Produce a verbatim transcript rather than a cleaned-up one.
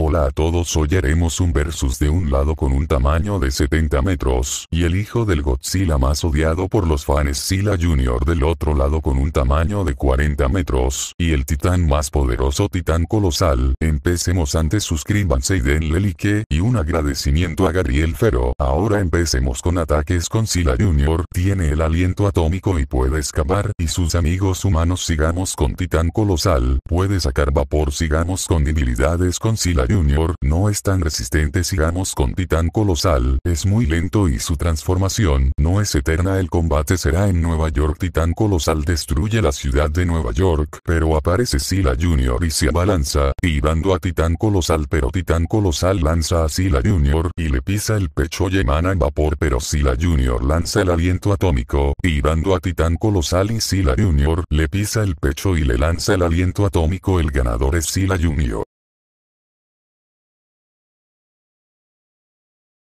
Hola a todos, hoy haremos un versus de un lado con un tamaño de setenta metros, y el hijo del Godzilla más odiado por los fans Zilla junior del otro lado con un tamaño de cuarenta metros, y el titán más poderoso Titán Colosal. Empecemos. Antes suscríbanse y denle like, y un agradecimiento a Gabriel Fero. Ahora empecemos con ataques con Zilla junior Tiene el aliento atómico y puede escapar, y sus amigos humanos. Sigamos con Titán Colosal, puede sacar vapor. Sigamos con debilidades con Zilla junior No es tan resistente. Sigamos con Titán Colosal, es muy lento y su transformación no es eterna. El combate será en Nueva York. Titán Colosal destruye la ciudad de Nueva York, pero aparece Zilla junior y se abalanza, tirando a Titán Colosal, pero Titán Colosal lanza a Zilla junior y le pisa el pecho y emana vapor, pero Zilla junior lanza el aliento atómico, tirando a Titán Colosal, y Zilla junior le pisa el pecho y le lanza el aliento atómico. El ganador es Zilla junior